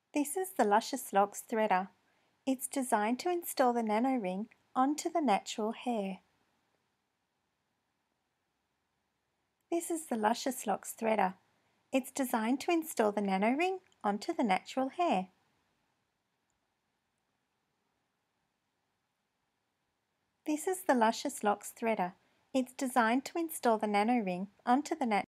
This is the LUSCIOUSLOX threader. It's designed to install the nano ring onto the natural hair. This is the LUSCIOUSLOX threader. It's designed to install the nano ring onto the natural hair. This is the LUSCIOUSLOX threader. It's designed to install the nano ring onto the natural